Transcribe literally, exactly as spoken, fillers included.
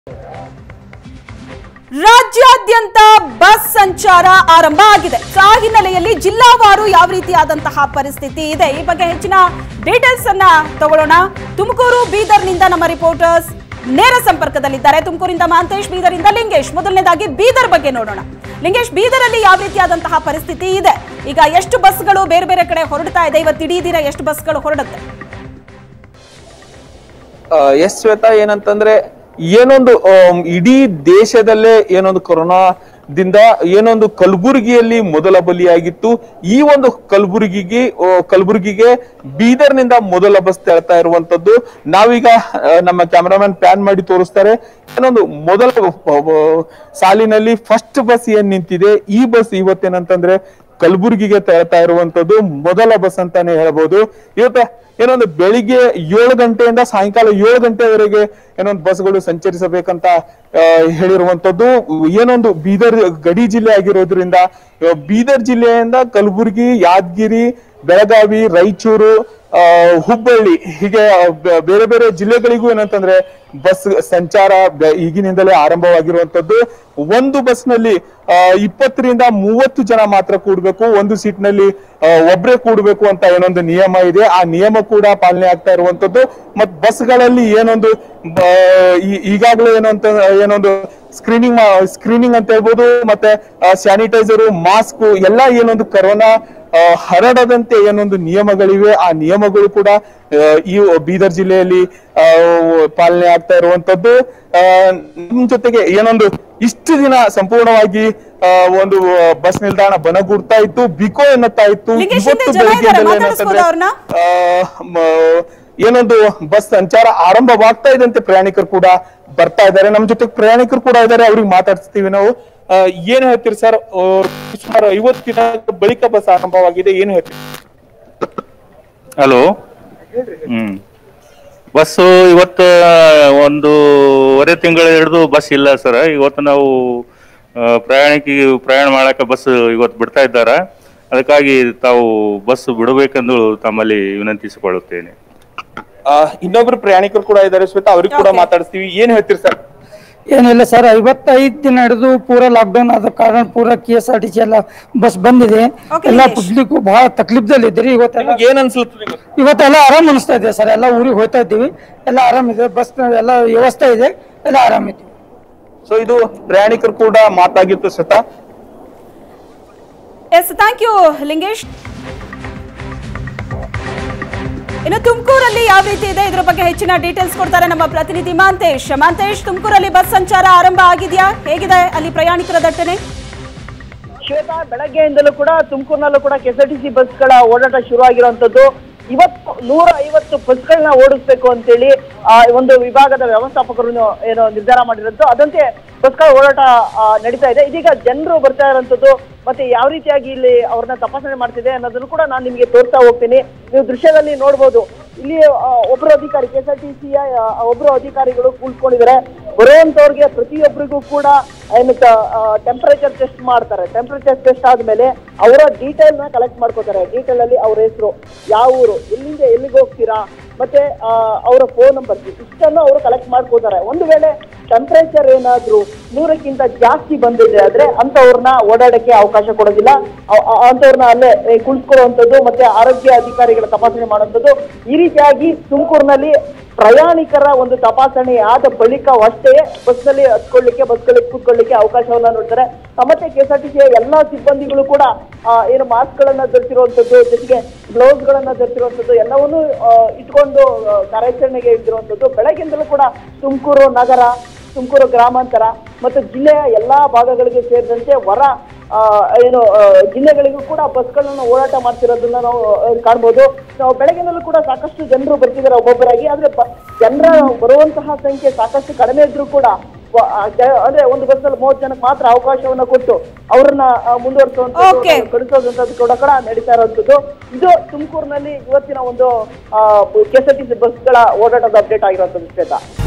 ರಾಜ್ಯಾದ್ಯಂತ ಬಸ್ ಸಂಚಾರ ಆರಂಭ ಆಗಿದೆ. ಆ ಹಿನ್ನೆಲೆಯಲ್ಲಿ ಜಿಲ್ಲಾವಾರು ಯಾವ ರೀತಿಯಾದಂತಹ ಪರಿಸ್ಥಿತಿ ಇದೆ ಈ ಬಗ್ಗೆ ಹೆಚ್ಚಿನ ಡೀಟೇಲ್ಸ್ ಅನ್ನ ತಗೊಳ್ಳೋಣ. ತುಮಕೂರು ಬೀದರ್ನಿಂದ ನಮ್ಮ ರಿಪೋರ್ಟರ್ಸ್ ನೇರ ಸಂಪರ್ಕದಲ್ಲಿದ್ದಾರೆ. ತುಮಕೂರಿಂದ ಮಹಾಂತೇಶ್, ಬೀದರಿಂದ ಲಿಂಗೇಶ್. ಮೊದಲನೇದಾಗಿ ಬೀದರ್ ಬಗ್ಗೆ ನೋಡೋಣ. ಲಿಂಗೇಶ್, ಬೀದರಲ್ಲಿ ಯಾವ ರೀತಿಯಾದಂತಹ ಪರಿಸ್ಥಿತಿ ಇದೆ? ಈಗ ಎಷ್ಟು ಬಸ್ಗಳು ಬೇರೆ ಬೇರೆ ಕಡೆ ಹೊರಡ್ತಾ ಇದೆ? ಇವತ್ತು ಇಡೀ ದಿನ ಎಷ್ಟು ಬಸ್ಗಳು ಹೊರಡುತ್ತೆ? ಎಸ್ ಶ್ವೇತಾ, ಏನಂತಂದ್ರೆ ಏನೊಂದು ಇಡೀ ದೇಶದಲ್ಲೇ ಏನೊಂದು ಕೊರೋನಾದಿಂದ ಏನೊಂದು ಕಲಬುರಗಿಯಲ್ಲಿ ಮೊದಲ ಬಲಿಯಾಗಿತ್ತು. ಈ ಒಂದು ಕಲಬುರಗಿಗೆ ಕಲಬುರಗಿಗೆ ಬೀದರ್ನಿಂದ ಮೊದಲ ಬಸ್ ತೆರಳ್ತಾ ಇರುವಂತದ್ದು ನಾವೀಗ ನಮ್ಮ ಕ್ಯಾಮರಾಮನ್ ಪ್ಯಾನ್ ಮಾಡಿ ತೋರಿಸ್ತಾರೆ. ಏನೊಂದು ಮೊದಲ ಸಾಲಿನಲ್ಲಿ ಫಸ್ಟ್ ಬಸ್ ಏನ್ ನಿಂತಿದೆ, ಈ ಬಸ್ ಇವತ್ತೇನಂತಂದ್ರೆ ಕಲಬುರಗಿಗೆ ತೆರಳ್ತಾ ಇರುವಂತದ್ದು ಮೊದಲ ಬಸ್ ಅಂತಾನೆ ಹೇಳ್ಬೋದು. ಇವತ್ತ ಏನೊಂದು ಬೆಳಿಗ್ಗೆ ಏಳು ಗಂಟೆಯಿಂದ ಸಾಯಂಕಾಲ ಏಳು ಗಂಟೆವರೆಗೆ ಏನೊಂದು ಬಸ್ಗಳು ಸಂಚರಿಸಬೇಕಂತ ಹೇಳಿರುವಂತದ್ದು. ಏನೊಂದು ಬೀದರ್ ಗಡಿ ಜಿಲ್ಲೆ ಆಗಿರೋದ್ರಿಂದ ಬೀದರ್ ಜಿಲ್ಲೆಯಿಂದ ಕಲಬುರಗಿ, ಯಾದಗಿರಿ, ಬೆಳಗಾವಿ, ರಾಯಚೂರು, ಹುಬ್ಬಳ್ಳಿ ಹೀಗೆ ಬೇರೆ ಬೇರೆ ಜಿಲ್ಲೆಗಳಿಗೂ ಏನಂತಂದ್ರೆ ಬಸ್ ಸಂಚಾರ ಈಗಿನಿಂದಲೇ ಆರಂಭವಾಗಿರುವಂತದ್ದು. ಒಂದು ಬಸ್ ನಲ್ಲಿ ಇಪ್ಪತ್ತರಿಂದ ಮೂವತ್ತು ಜನ ಮಾತ್ರ ಕೂಡ್ಬೇಕು, ಒಂದು ಸೀಟ್ ನಲ್ಲಿ ಒಬ್ರೇ ಕೂಡ್ಬೇಕು ಅಂತ ಏನೊಂದು ನಿಯಮ ಇದೆ. ಆ ನಿಯಮ ಕೂಡ ಪಾಲನೆ ಆಗ್ತಾ ಇರುವಂತದ್ದು. ಮತ್ ಬಸ್ಗಳಲ್ಲಿ ಏನೊಂದು ಈಗಾಗಲೇ ಏನಂತ ಏನೊಂದು ಸ್ಕ್ರೀನಿಂಗ್ ಸ್ಕ್ರೀನಿಂಗ್ ಅಂತ ಹೇಳ್ಬೋದು, ಮತ್ತೆ ಸ್ಯಾನಿಟೈಸರು, ಮಾಸ್ಕ್ ಎಲ್ಲ ಏನೊಂದು ಕರೋನಾ ಹರಡದಂತೆ ಏನೊಂದು ನಿಯಮಗಳಿವೆ. ಆ ನಿಯಮಗಳು ಕೂಡ ಈ ಬೀದರ್ ಜಿಲ್ಲೆಯಲ್ಲಿ ಪಾಲನೆ ಆಗ್ತಾ ಇರುವಂತದ್ದು. ನಮ್ ಜೊತೆಗೆ ಏನೊಂದು ಇಷ್ಟು ದಿನ ಸಂಪೂರ್ಣವಾಗಿ ಒಂದು ಬಸ್ ನಿಲ್ದಾಣ ಬನಗೂಡ್ತಾ ಇತ್ತು, ಬಿಕೋ ಎನ್ನುತ್ತಾ ಇತ್ತು. ಇವತ್ತು ಬೆಳಿಗ್ಗೆ ಏನೊಂದು ಬಸ್ ಸಂಚಾರ ಆರಂಭವಾಗ್ತಾ ಇದ್ದಂತೆ ಪ್ರಯಾಣಿಕರು ಕೂಡ ಬರ್ತಾ ಇದ್ದಾರೆ. ನಮ್ ಜೊತೆ ಪ್ರಯಾಣಿಕರು ಕೂಡ ಇದ್ದಾರೆ, ಅವ್ರಿಗೆ ಮಾತಾಡ್ಸ್ತೀವಿ ನಾವು. ಏನ್ ಹೇಳ್ತೀರಿ ಸರ್? ಸುಮಾರು ಐವತ್ತು ದಿನ ಬಳಿಕ ಬಸ್ ಆರಂಭವಾಗಿದೆ, ಏನು ಹೇಳ್ತೀರಿ? ಹಲೋ, ಹ್ಮ್ ಬಸ್ಸು ಇವತ್ತು ಒಂದೂವರೆ ತಿಂಗಳ ಹಿಡಿದು ಬಸ್ ಇಲ್ಲ ಸರ್. ಇವತ್ತು ನಾವು ಪ್ರಯಾಣಿಕಿ ಪ್ರಯಾಣ ಮಾಡಕ್ಕೆ ಬಸ್ ಇವತ್ತು ಬಿಡ್ತಾ ಇದ್ದಾರೆ. ಅದಕ್ಕಾಗಿ ತಾವು ಬಸ್ ಬಿಡಬೇಕೆಂದು ತಮ್ಮಲ್ಲಿ ವಿನಂತಿಸಿಕೊಳ್ಳುತ್ತೇನೆ. ಇನ್ನೊಬ್ರು ಪ್ರಯಾಣಿಕರು ಕೂಡ ಇದ್ದಾರೆ ಶ್ವೇತಾ, ಅವ್ರಿಗೆ ಕೂಡ ಮಾತಾಡ್ತೀವಿ. ಏನ್ ಹೇಳ್ತೀರಿ ಸರ್? ಏನಿಲ್ಲ ಸರ್, ಐವತ್ತೈದು ದಿನ ಹಿಡಿದು ಪೂರ ಲಾಕ್ಡೌನ್ ಆದ ಕಾರಣ ಪೂರ K S R T C ಎಲ್ಲ ಬಸ್ ಬಂದಿದೆ. ಎಲ್ಲ ಪಬ್ಲಿಕ್ ಬಹಳ ತಕ್ಲೀಫ್ದಲ್ಲಿ ಇದ್ರಿ. ಇವತ್ತೆಲ್ಲ ಏನ್ ಅನ್ಸುತ್ತೆ? ಇವತ್ತೆಲ್ಲ ಆರಾಮ್ ಅನಿಸ್ತಾ ಇದೆ ಸರ್. ಎಲ್ಲ ಊರಿಗೆ ಹೋಗ್ತಾ ಇದ್ದೀವಿ, ಎಲ್ಲ ಆರಾಮಿದೆ, ಬಸ್ ಎಲ್ಲ ವ್ಯವಸ್ಥೆ ಇದೆ, ಎಲ್ಲ ಆರಾಮಿದೆ. ಸೊ ಇದು ಪ್ರಯಾಣಿಕರು ಕೂಡ ಮಾತಾಗಿತ್ತು Shweta. Yes, thank you Lingesh. ಇನ್ನು ತುಮಕೂರಲ್ಲಿ ಯಾವ ರೀತಿ ಇದೆ ಇದರ ಬಗ್ಗೆ ಹೆಚ್ಚಿನ ಡೀಟೇಲ್ಸ್ ಕೊಡ್ತಾರೆ ನಮ್ಮ ಪ್ರತಿನಿಧಿ ಮಹಾಂತೇಶ್. ಮಹಾಂತೇಶ್, ತುಮಕೂರಲ್ಲಿ ಬಸ್ ಸಂಚಾರ ಆರಂಭ ಆಗಿದೆಯಾ? ಹೇಗಿದೆ ಅಲ್ಲಿ ಪ್ರಯಾಣಿಕರ ದಟ್ಟಣೆ? ಶ್ವೇತಾ, ಬೆಳಗ್ಗೆಯಿಂದಲೂ ಕೂಡ ತುಮಕೂರಿನಲ್ಲೂ ಕೂಡ ಕೆಎಸ್ಆರ್ಟಿಸಿ ಬಸ್ಗಳ ಓಡಾಟ ಶುರು ಆಗಿರುವಂತದ್ದು. ಇವತ್ತು ನೂರ ಐವತ್ತು ಬಸ್ಗಳನ್ನ ಓಡಿಸ್ಬೇಕು ಅಂತೇಳಿ ಆ ಒಂದು ವಿಭಾಗದ ವ್ಯವಸ್ಥಾಪಕರು ಏನೋ ನಿರ್ಧಾರ ಮಾಡಿರೋದು. ಅದಂತೆ ಬಸ್ಗಳ ಓಡಾಟ ನಡೀತಾ ಇದೆ. ಇದೀಗ ಜನರು ಬರ್ತಾ ಇರೋಂಥದ್ದು ಮತ್ತೆ ಯಾವ ರೀತಿಯಾಗಿ ಇಲ್ಲಿ ಅವ್ರನ್ನ ತಪಾಸಣೆ ಮಾಡ್ತಿದೆ ಅನ್ನೋದನ್ನು ಕೂಡ ನಾನು ನಿಮಗೆ ತೋರಿಸ್ತಾ ಹೋಗ್ತೀನಿ. ನೀವು ದೃಶ್ಯದಲ್ಲಿ ನೋಡ್ಬೋದು, ಇಲ್ಲಿ ಒಬ್ರು ಅಧಿಕಾರಿ ಕೆ ಎಸ್ ಆರ್ ಟಿ ಸಿಯ ಒಬ್ರು ಅಧಿಕಾರಿಗಳು ಕೂತ್ಕೊಂಡಿದ್ದಾರೆ. ಬರುವಂತವ್ರಿಗೆ ಪ್ರತಿಯೊಬ್ಬರಿಗೂ ಕೂಡ ಏನು ಟೆಂಪರೇಚರ್ ಟೆಸ್ಟ್ ಮಾಡ್ತಾರೆ. ಟೆಂಪರೇಚರ್ ಟೆಸ್ಟ್ ಆದ್ಮೇಲೆ ಅವರ ಡೀಟೇಲ್ ನ ಕಲೆಕ್ಟ್ ಮಾಡ್ಕೋತಾರೆ. ಡೀಟೇಲ್ ಅಲ್ಲಿ ಅವ್ರ ಹೆಸರು, ಯಾವ ಊರು, ಎಲ್ಲಿಂದ ಎಲ್ಲಿಗೆ ಹೋಗ್ತೀರಾ, ಮತ್ತೆ ಅವರ ಫೋನ್ ನಂಬರ್ ಇಷ್ಟನ್ನು ಅವರು ಕಲೆಕ್ಟ್ ಮಾಡ್ಕೋತಾರೆ. ಒಂದು ವೇಳೆ ಟೆಂಪರೇಚರ್ ಏನಾದ್ರು ನೂರಕ್ಕಿಂತ ಜಾಸ್ತಿ ಬಂದಿದೆ ಆದ್ರೆ ಅಂತವ್ರನ್ನ ಓಡಾಡಕ್ಕೆ ಅವಕಾಶ ಕೊಡೋದಿಲ್ಲ. ಅಂತವ್ರನ್ನ ಅಲ್ಲೇ ಕುಳಿಸ್ಕೊಳ್ಳುವಂಥದ್ದು ಮತ್ತೆ ಆರೋಗ್ಯ ಅಧಿಕಾರಿಗಳ ತಪಾಸಣೆ ಮಾಡುವಂಥದ್ದು. ಈ ರೀತಿಯಾಗಿ ತುಮಕೂರಿನಲ್ಲಿ ಪ್ರಯಾಣಿಕರ ಒಂದು ತಪಾಸಣೆ ಆದ ಬಳಿಕ ಅಷ್ಟೇ ಬಸ್ನಲ್ಲಿ ಹತ್ಕೊಳ್ಳಿಕ್ಕೆ ಬಸ್ಗಳಿಗೆ ಕೂತ್ಕೊಳ್ಳಿಕ್ಕೆ ಅವಕಾಶವನ್ನ ನೋಡ್ತಾರೆ. ಮತ್ತೆ ಕೆಎಸ್ಆರ್ಟಿಸಿಯ ಎಲ್ಲಾ ಸಿಬ್ಬಂದಿಗಳು ಕೂಡ ಏನು ಮಾಸ್ಕ್ ಗಳನ್ನ ಧರಿಸಿರುವಂತದ್ದು, ಜೊತೆಗೆ ಗ್ಲೌಸ್ ಗಳನ್ನ ಧರಿಸಿರುವಂತದ್ದು ಎಲ್ಲವನ್ನೂ ಇಟ್ಕೊಂಡು ಕಾರ್ಯಾಚರಣೆಗೆ ಇಟ್ಟಿರುವಂತದ್ದು. ಬೆಳಗ್ಗಿಂದಲೂ ಕೂಡ ತುಮಕೂರು ನಗರ, ತುಮಕೂರು ಗ್ರಾಮಾಂತರ ಮತ್ತು ಜಿಲ್ಲೆಯ ಎಲ್ಲಾ ಭಾಗಗಳಿಗೆ ಸೇರಿದಂತೆ ಹೊರ ಏನು ಜಿಲ್ಲೆಗಳಿಗೂ ಕೂಡ ಬಸ್ಗಳನ್ನ ಓಡಾಟ ಮಾಡ್ತಿರೋದನ್ನ ನಾವು ಕಾಣ್ಬೋದು. ನಾವು ಬೆಳಗ್ಗಿನಲ್ಲೂ ಕೂಡ ಸಾಕಷ್ಟು ಜನರು ಬರ್ತಿದ್ದಾರೆ ಒಬ್ಬೊಬ್ಬರಾಗಿ. ಆದ್ರೆ ಜನರ ಬರುವಂತಹ ಸಂಖ್ಯೆ ಸಾಕಷ್ಟು ಕಡಿಮೆ ಇದ್ರೂ ಕೂಡ ಅಂದ್ರೆ ಒಂದು ಬಸ್ಸಲ್ಲಿ ಮೂವತ್ತು ಜನಕ್ಕೆ ಮಾತ್ರ ಅವಕಾಶವನ್ನ ಕೊಟ್ಟು ಅವ್ರನ್ನ ಮುಂದುವರಿಸುವಂತ ಕಳಿಸೋದಂತದ್ದು ಕೂಡ ಕೂಡ ನಡೀತಾ ಇರುವಂತದ್ದು. ಇದು ತುಮಕೂರಿನಲ್ಲಿ ಇವತ್ತಿನ ಒಂದು ಕೆಎಸ್ಆರ್ಟಿಸಿ ಬಸ್ಗಳ ಓಡಾಟದ ಅಪ್ಡೇಟ್ ಆಗಿರುವಂತದ್ದು ಶ್ವೇತಾ.